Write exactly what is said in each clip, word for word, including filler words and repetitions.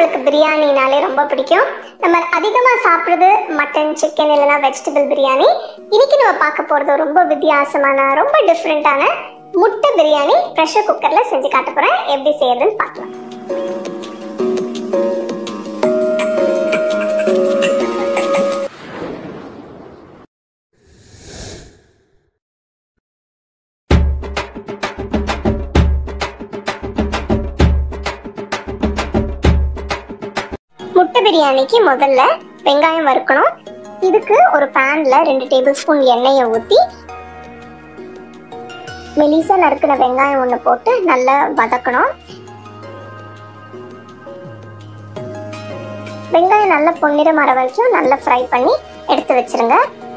நம்மளுக்கு பிரியாணினாலே ரொம்ப பிடிக்கும். நம்ம அதிகமாக சாப்பிட்றது மட்டன், சிக்கன் இல்லைனா வெஜிடபிள் பிரியாணி. இன்னைக்கு நம்ம பார்க்க போகிறது ரொம்ப வித்தியாசமான, ரொம்ப டிஃப்ரெண்ட்டான முட்டை பிரியாணி ப்ரெஷர் குக்கரில் செஞ்சு காட்ட போகிறேன். எப்படி செய்யறதுன்னு பார்க்கலாம். முட்டை பிரியாணிக்கு முதல்ல வெங்காயம் வறுக்கணும். இதுக்கு ஒரு பேன்ல ரெண்டு டேபிள் ஸ்பூன் எண்ணெயை ஊற்றி மெலிசா நறுக்கிற வெங்காயம் ஒன்று போட்டு நல்லா வதக்கணும். வெங்காயம் நல்லா பொன்னிறம் வர வரைக்கும் நல்லா ஃப்ரை பண்ணி எடுத்து வச்சிருங்க.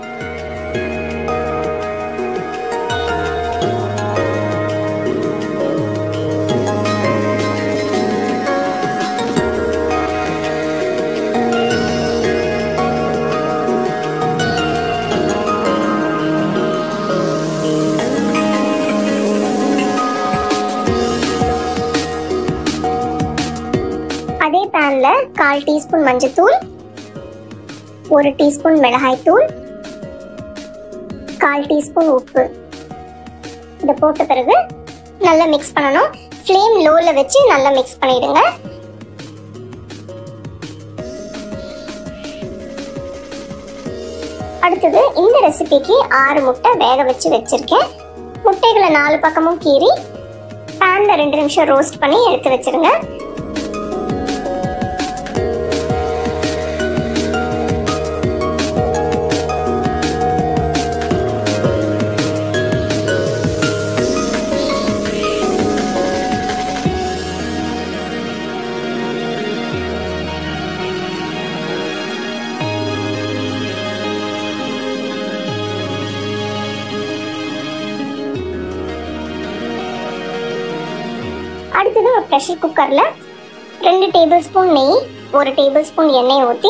அதே பேன்ல கால் டீஸ்பூன் மஞ்சத்தூள், ஒரு டீஸ்பூன் மிளகாய் தூள், கால் டீஸ்பூன் உப்பு இதை போட்ட பிறகு நல்லா மிக்ஸ் பண்ணணும். ஃப்ளேம் லோல வச்சு நல்லா மிக்ஸ் பண்ணிடுங்க. அடுத்தது இந்த ரெசிபிக்கு ஆறு முட்டை வேக வச்சு வச்சிருக்கேன். முட்டைகளை நாலு பக்கமும் கீறி பேன்ல ரெண்டு நிமிஷம் ரோஸ்ட் பண்ணி எடுத்து வச்சிருங்க. அடுத்தது ஒரு ப்ரெஷர் குக்கர்ல ரெண்டு டேபிள் ஸ்பூன் நெய், ஒரு டேபிள் ஸ்பூன் எண்ணெய் ஊற்றி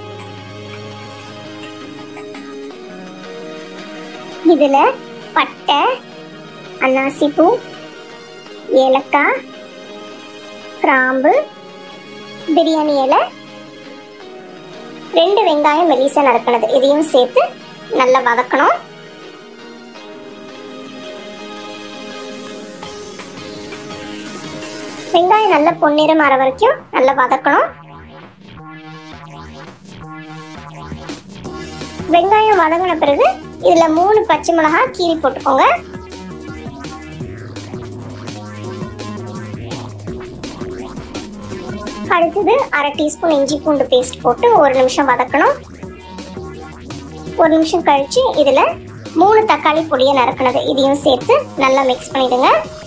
இதுல பட்டை, அன்னாசிப்பூ, ஏலக்காய், கிராம்பு, பிரியாணி இலை, ரெண்டு வெங்காயம் மெலிசா நறுக்கினது இதையும் சேர்த்து நல்லா வதக்கணும். வெங்காயம் நல்ல பொன்னிறம் வர வரைக்கும் நல்லா வதக்கணும். வெங்காயம் வதங்கின பிறகு இதுல மூணு பச்சை மிளகாய் கீறி போட்டுக்கோங்க. அடுத்தது அரை டீஸ்பூன் இஞ்சி பூண்டு பேஸ்ட் போட்டு ஒரு நிமிஷம் வதக்கணும். ஒரு நிமிஷம் கழிச்சு இதுல மூணு தக்காளி பொடியை நறுக்கினது இதையும் சேர்த்து நல்லா மிக்ஸ் பண்ணிடுங்க.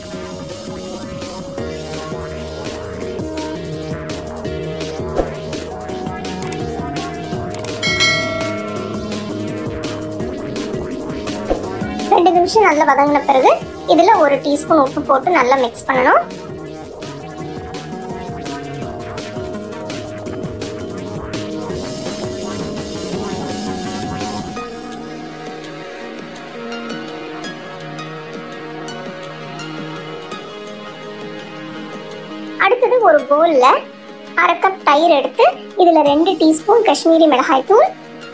ரெண்டு நிமிஷம் நல்லா வதங்கின பிறகு இதுல ஒரு டீஸ்பூன் உப்பு போட்டு நல்லா மிக்ஸ் பண்ணணும். அடுத்தது ஒரு பவுல்ல அரை கப் தயிர் எடுத்து இதுல ரெண்டு டீஸ்பூன் காஷ்மீரி மிளகாய் தூள்,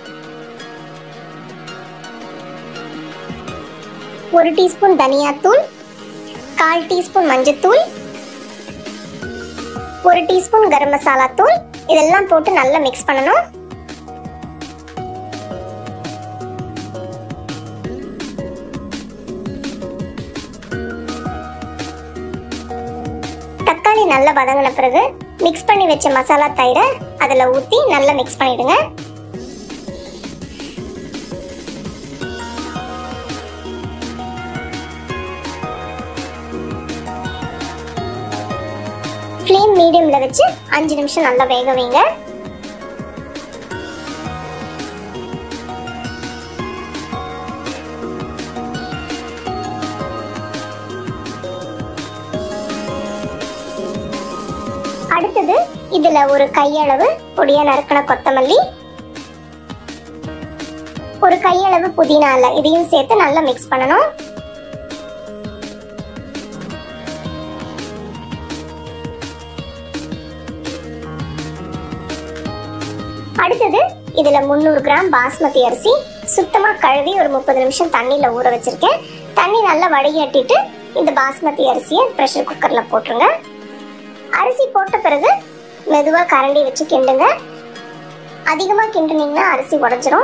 ஒரு டீஸ்பூன் தனியாத்தூள், கால் டீஸ்பூன் மஞ்சத்தூள், ஒரு டீஸ்பூன் கரம் மசாலா தூள் இதெல்லாம் போட்டு நல்லா மிக்ஸ் பண்ணணும். தக்காளி நல்லா வதங்கின பிறகு மிக்ஸ் பண்ணி வச்ச மசாலா தயிரை அதுல ஊற்றி நல்லா மிக்ஸ் பண்ணிடுங்க. ஃப்ளேம் மீடியம்ல வச்சு அஞ்சு நிமிஷம் நல்லா வேக வைங்க. அடுத்தது இதுல ஒரு கையளவு பொடியா நறுக்கின கொத்தமல்லி, ஒரு கையளவு புதினா இலை இதையும் சேர்த்து நல்லா மிக்ஸ் பண்ணணும். அடுத்தது இதில் முந்நூறு கிராம் பாஸ்மதி அரிசி சுத்தமாக கழுவி ஒரு முப்பது நிமிஷம் தண்ணியில் ஊற வச்சுருக்கேன். தண்ணி நல்லா வடிகட்டிட்டு இந்த பாஸ்மதி அரிசியை ப்ரெஷர் குக்கரில் போட்டுருங்க. அரிசி போட்ட பிறகு மெதுவாக கரண்டி வச்சு கிண்டுங்க. அதிகமாக கிண்டுனீங்கன்னா அரிசி உடைஞ்சிரும்.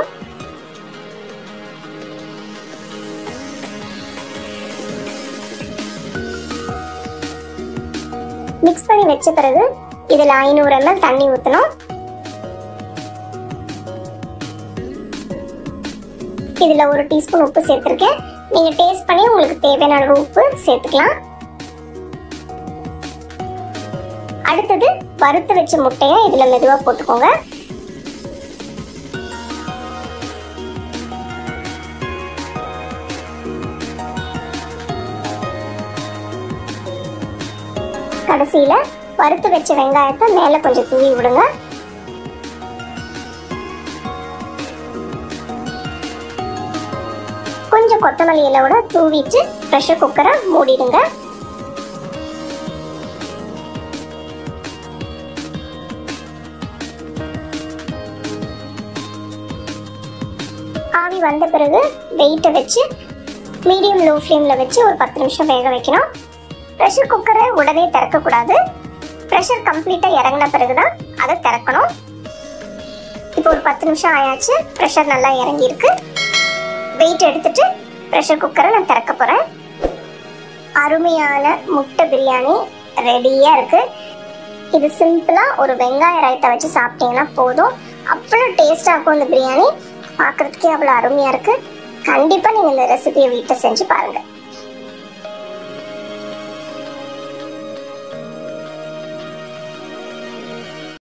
மிக்ஸ் பண்ணி வச்ச பிறகு இதில் ஐநூறு எம்எல் தண்ணி ஊற்றணும். இதில் ஒரு டீஸ்பூன் உப்பு சேர்த்துருக்கேன். நீங்கள் டேஸ்ட் பண்ணி உங்களுக்கு தேவையான அளவு உப்பு சேர்த்துக்கலாம். அடுத்தது வறுத்து வச்ச முட்டையை இதில் மெதுவாக போட்டுக்கோங்க. கடைசியில் வறுத்து வச்ச வெங்காயத்தை மேலே கொஞ்சம் தூவி விடுங்க. கொஞ்சம் கொத்தமல்லி இலையோட தூவிட்டு ப்ரெஷர் குக்கரை மூடிடுங்க. ஆவி வந்த பிறகு வெயிட்டை வச்சு மீடியம் லோ ஃப்ளேமில் வச்சு ஒரு பத்து நிமிஷம் வேக வைக்கணும். ப்ரெஷர் குக்கரை உடனே திறக்கக்கூடாது. ப்ரெஷர் கம்ப்ளீட்டாக இறங்கின பிறகு தான் அதை திறக்கணும். இப்போ ஒரு பத்து நிமிஷம் ஆயாச்சு. ப்ரெஷர் நல்லா இறங்கியிருக்கு. வெயிட் எடுத்துட்டு ப்ரெஷர் குக்கரை நான் திறக்க போகிறேன். அருமையான முட்டை பிரியாணி ரெடியாக இருக்குது. இது சிம்பிளாக ஒரு வெங்காய ரைத்தா வச்சு சாப்பிட்டீங்கன்னா போதும். அவ்வளோ டேஸ்ட்டாக இருக்கும் இந்த பிரியாணி. பார்க்குறதுக்கே அவ்வளோ அருமையாக இருக்குது. கண்டிப்பாக நீங்கள் இந்த ரெசிபியை வீட்டை செஞ்சு பாருங்கள்.